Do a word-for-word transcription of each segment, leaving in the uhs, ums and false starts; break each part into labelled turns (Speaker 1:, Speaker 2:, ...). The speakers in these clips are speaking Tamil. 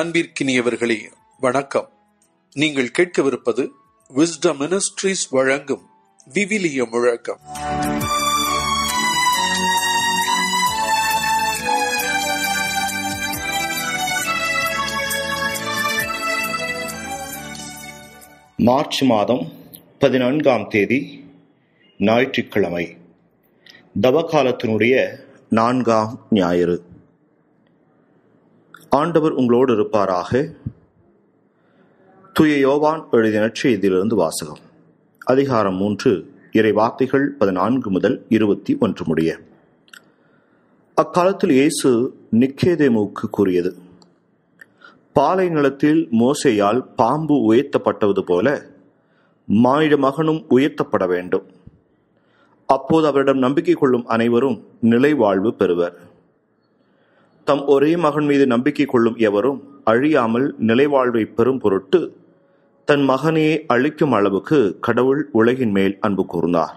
Speaker 1: அன்பிற்கினியவர்களே, வணக்கம். நீங்கள் கேட்கவிருப்பது விஸ்டம் மினிஸ்ட்ரீஸ் வழங்கும் விவிலிய முழக்கம்.
Speaker 2: மார்ச் மாதம் பதினான்காம் தேதி ஞாயிற்றுக்கிழமை, தவக்காலத்தினுடைய நான்காம் ஞாயிறு. ஆண்டவர் உங்களோடு இருப்பாராக. தூய யோவான் எழுதிய நற்செய்தியிலிருந்து வாசகம். அதிகாரம் மூன்று, இறை வார்த்தைகள் பதினான்கு முதல் இருபத்தி ஒன்று முடிய. அக்காலத்தில் இயேசு நிக்கோதேமுவுக்கு கூறியது: பாலை நிலத்தில் மோசேயால் பாம்பு உயர்த்தப்பட்டது போல மானிட மகனும் உயர்த்தப்பட வேண்டும். அப்போது அவரிடம் நம்பிக்கை கொள்ளும் அனைவரும் நிலை வாழ்வு பெறுவர். தம் ஒரே மகன் மீது நம்பிக்கை கொள்ளும் எவரும் அழியாமல் நிலை வாழ்வை பெறும் பொருட்டு தன் மகனையே அழிக்கும் அளவுக்கு கடவுள் உலகின் மேல் அன்பு கூர்ந்தார்.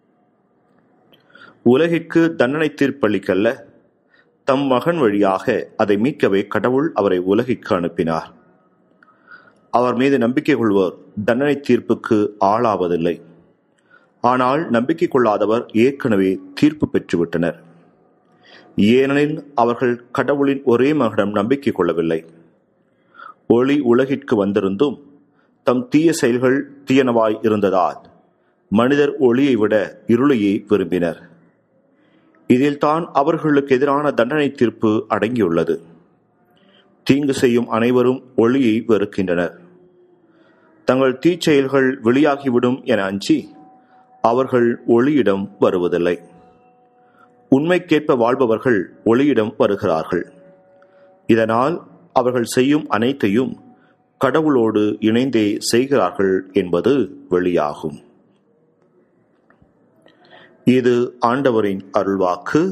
Speaker 2: உலகிற்கு தண்டனை தீர்ப்பளிக்கல்ல, தம் மகன் வழியாக அதை மீட்கவே கடவுள் அவரை உலகிற்கு அனுப்பினார். அவர் மீது நம்பிக்கை கொள்வோர் தண்டனை தீர்ப்புக்கு ஆளாவதில்லை. ஆனால் நம்பிக்கை கொள்ளாதவர் ஏற்கனவே தீர்ப்பு பெற்றுவிட்டனர். ஏனெனில் அவர்கள் கடவுளின் ஒரே மகனிடம் நம்பிக்கை கொள்ளவில்லை. ஒளி உலகிற்கு வந்திருந்தும் தம் தீய செயல்கள் தீயனவாய் இருந்ததால் மனிதர் ஒளியை விட இருளையே விரும்பினர். இதில் தான் அவர்களுக்கு எதிரான தண்டனை தீர்ப்பு அடங்கியுள்ளது. தீங்கு செய்யும் அனைவரும் ஒளியை வெறுக்கின்றனர். தங்கள் தீச்செயல்கள் வெளியாகிவிடும் என அஞ்சி அவர்கள் ஒளியிடம் வருவதில்லை. உண்மைக்கேற்ப வாழ்பவர்கள் ஒளியிடம் வருகிறார்கள். இதனால் அவர்கள் செய்யும் அனைத்தையும் கடவுளோடு இணைந்தே செய்கிறார்கள் என்பது வெளியாகும். இது ஆண்டவரின் அருள்வாக்கு.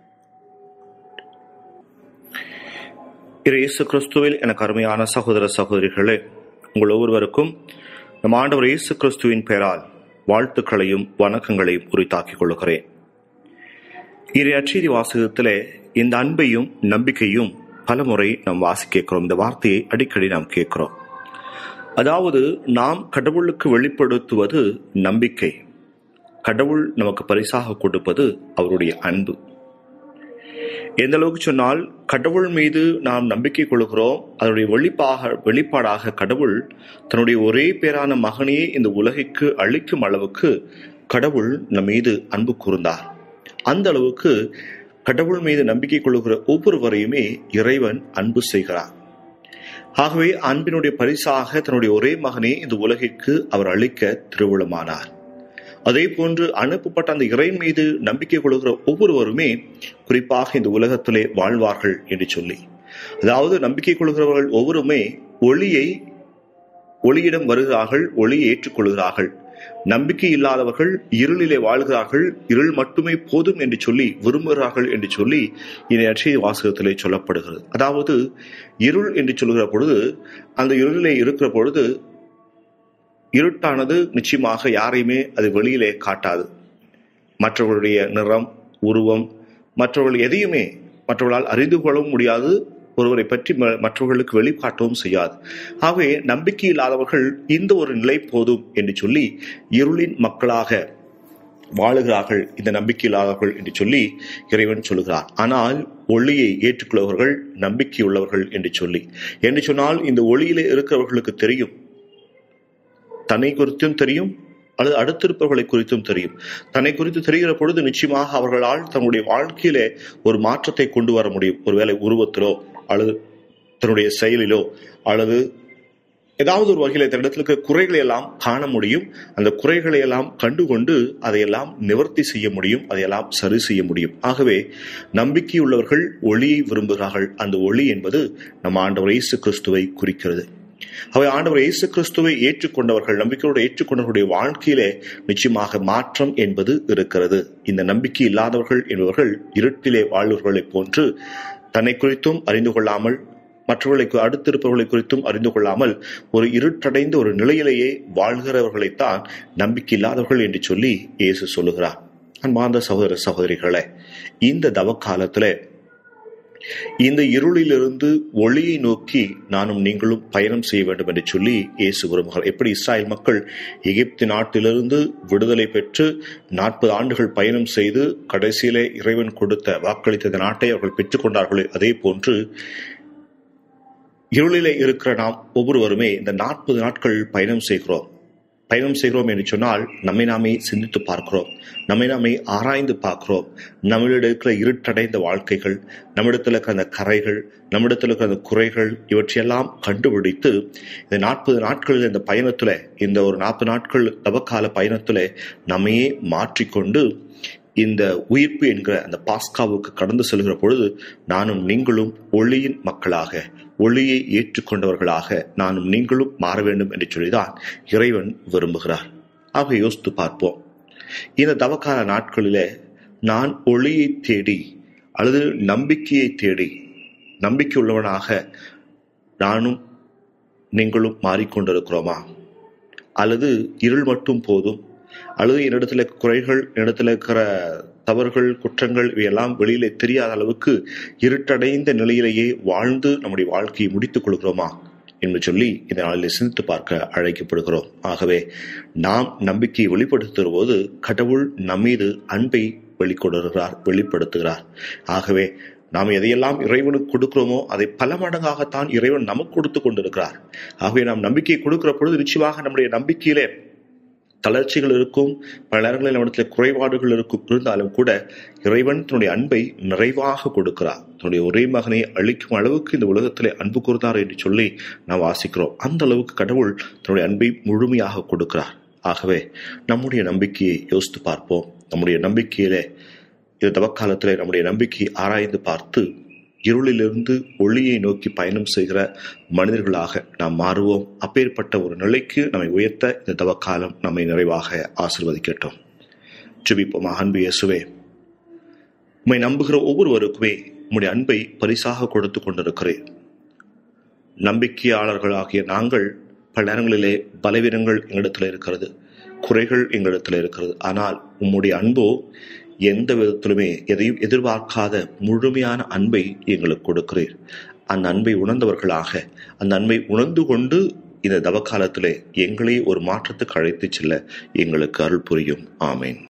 Speaker 2: இயேசு கிறிஸ்துவில் எனக்கு அருமையான சகோதர சகோதரிகளே, உங்கள் ஒவ்வொருவருக்கும் நம் ஆண்டவர் இயேசு கிறிஸ்துவின் பெயரால் வாழ்த்துக்களையும் வணக்கங்களையும் உரித்தாக்கிக் கொள்கிறேன். இறை நற்செய்தி வாசகத்திலே இந்த அன்பையும் நம்பிக்கையும் பல முறை நாம் வாசிக்கிறோம். இந்த வார்த்தையை அடிக்கடி நாம் கேட்கிறோம். அதாவது, நாம் கடவுளுக்கு வெளிப்படுத்துவது நம்பிக்கை, கடவுள் நமக்கு பரிசாக கொடுப்பது அவருடைய அன்பு. எந்த அளவுக்கு சொன்னால், கடவுள் மீது நாம் நம்பிக்கை கொள்கிறோம், அதனுடைய வெளிப்பாக வெளிப்பாடாக கடவுள் தன்னுடைய ஒரே பேரான மகனையே இந்த உலகிற்கு அளிக்கும் அளவுக்கு கடவுள் நம் மீது அன்பு கூர்ந்தார். அந்த அளவுக்கு கடவுள் மீது நம்பிக்கை கொள்ளுகிற ஒவ்வொருவரையுமே இறைவன் அன்பு செய்கிறார். ஆகவே அன்பினுடைய பரிசாக தன்னுடைய ஒரே மகனே இந்த உலகிற்கு அவர் அளிக்க திருவுளமானார். அதே போன்று அனுப்பப்பட்ட அந்த இறை மீது நம்பிக்கை கொள்ளுகிற ஒவ்வொருவருமே குறிப்பாக இந்த உலகத்திலே வாழ்வார்கள் என்று சொல்லி, அதாவது நம்பிக்கை கொள்கிறவர்கள் ஒவ்வொருமே ஒளியை ஒளியிடம் வருகிறார்கள், ஒளியை ஏற்றுக்கொள்கிறார்கள். நம்பிக்கை இல்லாதவர்கள் இருளிலே வாழ்கிறார்கள், இருள் மட்டுமே போதும் என்று சொல்லி விரும்புகிறார்கள் என்று சொல்லி இந்த நற்செய்தி வாசகத்திலே சொல்லப்படுகிறது. அதாவது, இருள் என்று சொல்கிற பொழுது அந்த இருளிலே இருக்கிற பொழுது இருட்டானது நிச்சயமாக யாரையுமே அது வெளியிலே காட்டாது. மற்றவர்களுடைய நிறம், உருவம், மற்றவர்கள் எதையுமே மற்றவர்களால் அறிந்து கொள்ளவும் முடியாது, ஒருவரை பற்றி மற்றவர்களுக்கு வெளிக்காட்டவும் செய்யாது. ஆகவே நம்பிக்கை இல்லாதவர்கள் இந்த ஒரு நிலை போதும் என்று சொல்லி இருளின் மக்களாக வாழுகிறார்கள், இந்த நம்பிக்கை இல்லாதவர்கள் என்று சொல்லி இறைவன் சொல்லுகிறார். ஆனால் ஒளியை ஏற்றுக்கொள்பவர்கள் நம்பிக்கை உள்ளவர்கள் என்று சொல்லி என்று சொன்னால், இந்த ஒளியிலே இருக்கிறவர்களுக்கு தெரியும், தன்னை குறித்தும் தெரியும், அல்லது அடுத்திருப்பவர்களை குறித்தும் தெரியும். தன்னை குறித்து தெரிகிற பொழுது நிச்சயமாக அவர்களால் தன்னுடைய வாழ்க்கையிலே ஒரு மாற்றத்தை கொண்டு வர முடியும். ஒருவேளை உருவத்திலோ அல்லது தன்னுடைய செயலிலோ அல்லது ஏதாவது ஒரு வகையில் தன்னிடத்தில் இருக்கிற குறைகளை எல்லாம் காண முடியும். அந்த குறைகளை எல்லாம் கண்டுகொண்டு அதையெல்லாம் நிவர்த்தி செய்ய முடியும், அதையெல்லாம் சரி செய்ய முடியும். ஆகவே நம்பிக்கையுள்ளவர்கள் ஒளியை விரும்புகிறார்கள். அந்த ஒளி என்பது நம் ஆண்டவர் இயேசு கிறிஸ்துவை குறிக்கிறது. அவை ஆண்டவர் இயேசு கிறிஸ்துவை ஏற்றுக்கொண்டவர்கள், நம்பிக்கையோடு ஏற்றுக்கொண்டவர்களுடைய வாழ்க்கையிலே நிச்சயமாக மாற்றம் என்பது இருக்கிறது. இந்த நம்பிக்கை இல்லாதவர்கள் என்பவர்கள் இருட்டிலே வாழ்வர்களை போன்று தன்னை குறித்தும் அறிந்து கொள்ளாமல், மற்றவர்களுக்கு அடுத்திருப்பவர்களை குறித்தும் அறிந்து கொள்ளாமல் ஒரு இருட்டடைந்த ஒரு நிலையிலேயே வாழ்கிறவர்களைத்தான் நம்பிக்கை இல்லாதவர்கள் என்று சொல்லி இயேசு சொல்லுகிறார். அன்பார்ந்த சகோதர சகோதரிகளே, இந்த தவ காலத்துல இந்த இருளிலிருந்து ஒளியை நோக்கி நானும் நீங்களும் பயணம் செய்ய வேண்டும் என்று சொல்லி இயேசு விரும்புகிறார். எப்படி இஸ்ராயல் மக்கள் எகிப்து நாட்டிலிருந்து விடுதலை பெற்று நாற்பது ஆண்டுகள் பயணம் செய்து கடைசியிலே இறைவன் கொடுத்த வாக்களித்த நாட்டை அவர்கள் பெற்றுக் கொண்டார்களே, அதே போன்று இருளிலே இருக்கிற நாம் ஒவ்வொருவருமே இந்த நாற்பது நாட்கள் பயணம் செய்கிறோம். பயணம் செய்கிறோம் என்று சொன்னால் நம்மை நாமே சிந்தித்து பார்க்கிறோம், நம்மை நாமே ஆராய்ந்து பார்க்கிறோம். நம்மளிடம் இருக்கிற இருட்டடைந்த வாழ்க்கைகள், நம்மிடத்தில் இருக்கிற அந்த கரைகள், நம்மிடத்தில் இருக்கிற அந்த குறைகள், இவற்றையெல்லாம் கண்டுபிடித்து இந்த நாற்பது நாட்களில் இந்த பயணத்துல, இந்த ஒரு நாற்பது நாட்கள் தவக்கால பயணத்துல நம்மையே மாற்றிக்கொண்டு இந்த உயிர்ப்பு என்கிற அந்த பாஸ்காவுக்கு கடந்து செல்கிற பொழுது நானும் நீங்களும் ஒளியின் மக்களாக, ஒளியை ஏற்றுக்கொண்டவர்களாக நானும் நீங்களும் மாற வேண்டும் என்று சொல்லிதான் இறைவன் விரும்புகிறார். ஆக யோசித்து பார்ப்போம். இந்த தவக்கால நாட்களிலே நான் ஒளியை தேடி அல்லது நம்பிக்கையை தேடி நம்பிக்கை உள்ளவனாக நானும் நீங்களும் மாறிக்கொண்டிருக்கிறோமா? அல்லது இருள் மட்டும் போதும், அல்லது என்னிடத்துல குறைகள், என்னிடத்துல இருக்கிற தவறுகள், குற்றங்கள் இவையெல்லாம் வெளியிலே தெரியாத அளவுக்கு இருட்டடைந்த நிலையிலேயே வாழ்ந்து நம்முடைய வாழ்க்கையை முடித்துக் கொள்கிறோமா என்று சொல்லி இந்த நாளில் சிந்தித்து பார்க்க அழைக்கப்படுகிறோம். ஆகவே நாம் நம்பிக்கையை வெளிப்படுத்துகிற போது கடவுள் நம்மீது அன்பை வெளிக்கொடுகிறார், வெளிப்படுத்துகிறார். ஆகவே நாம் எதையெல்லாம் இறைவனுக்கு கொடுக்கிறோமோ அதை பல மடங்காகத்தான் இறைவன் நமக்கு கொடுத்து கொண்டிருக்கிறார். ஆகவே நாம் நம்பிக்கையை கொடுக்கிற பொழுது நிச்சயமாக நம்முடைய நம்பிக்கையிலே தளர்ச்சிகள் இருக்கும், பல நேரங்களில் நம்மிடத்தில் குறைபாடுகள் இருக்கும். இருந்தாலும் கூட இறைவன் தன்னுடைய அன்பை நிறைவாக கொடுக்கிறார். தன்னுடைய ஒரே மகனை அளிக்கும் அளவுக்கு இந்த உலகத்திலே அன்பு கூர்ந்தார் என்று சொல்லி நாம் வாசிக்கிறோம். அந்த அளவுக்கு கடவுள் தன்னுடைய அன்பை முழுமையாக கொடுக்கிறார். ஆகவே நம்முடைய நம்பிக்கையை யோசித்து பார்ப்போம். நம்முடைய நம்பிக்கையிலே இந்த தவக்காலத்திலே நம்முடைய நம்பிக்கையை ஆராய்ந்து பார்த்து இருளிலிருந்து ஒளியை நோக்கி பயணம் செய்கிற மனிதர்களாக நாம் மாறுவோம். அப்பேற்பட்ட ஒரு நிலைக்கு நம்மை உயர்த்த இந்த தவக்காலம் நம்மை நிறைவாக ஆசீர்வதிக்கட்டும். ஜெபிப்போமா. அன்பு இயேசுவே, உம்மை நம்புகிற ஒவ்வொருவருக்குமே உம்முடைய அன்பை பரிசாக கொடுத்து கொண்டிருக்கிறேன். நம்பிக்கையாளர்களாகிய நாங்கள் பல நேரங்களிலே பலவீனங்கள் எங்களிடத்தில் இருக்கிறது, குறைகள் எங்களிடத்தில் இருக்கிறது. ஆனால் உம்முடைய அன்போ எந்த விதத்திலுமே எதையும் எதிர்பார்க்காத முழுமையான அன்பை எங்களுக்கு கொடுக்கிறீர். அந்த அன்பை உணர்ந்தவர்களாக, அந்த அன்பை உணர்ந்து கொண்டு இந்த தவக்காலத்திலே எங்களை ஒரு மாற்றத்துக்கு அழைத்து செல்ல எங்களுக்கு அருள் புரியும். ஆமேன்.